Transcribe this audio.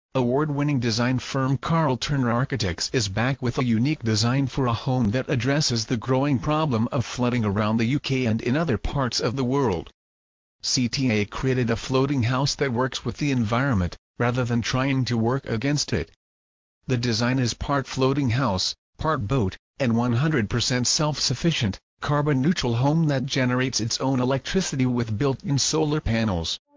Award-winning design firm Carl Turner Architects is back with a unique design for a home that addresses the growing problem of flooding around the UK and in other parts of the world. CTA created a floating house that works with the environment, rather than trying to work against it. The design is part floating house, part boat, and 100% self-sufficient, carbon-neutral home that generates its own electricity with built-in solar panels.